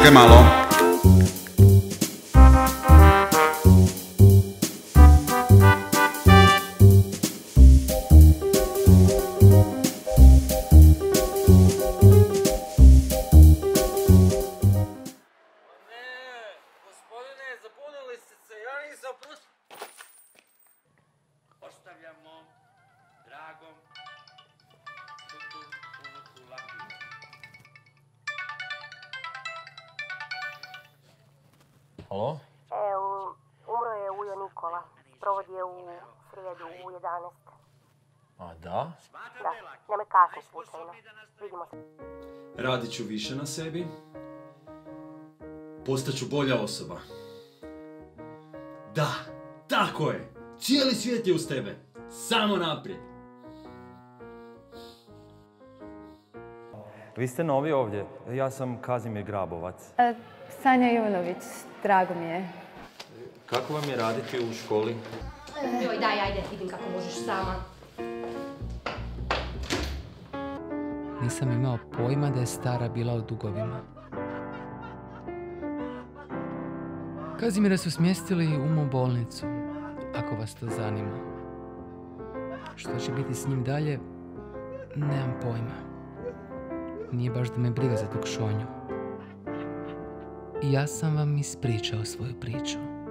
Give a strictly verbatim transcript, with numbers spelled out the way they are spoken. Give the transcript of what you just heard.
Čekaj malo. Ostavljamo dragom tutu unutu lapiju. Halo? E, umro je ujo Nikola. Provod je u srijedu u jedanaest. A da? Da, nema kasno slučajno. Vidimo se. Radit ću više na sebi. Postaću bolja osoba. Da, tako je! Cijeli svijet je uz tebe. Samo naprijed. Vi ste novi ovdje. Ja sam Kazimir Grabovac. E, Sanja Ivanović, drago mi je. Kako vam je raditi u školi? Joj, daj, ajde, vidim kako možeš sama. Nisam imao pojma da je stara bila u dugovima. Kazimira su smjestili u mom bolnicu, ako vas to zanima. Što će biti s njim dalje, nemam pojma. Nije baš da me briga za tog šonju. I ja sam vam ispričao svoju priču.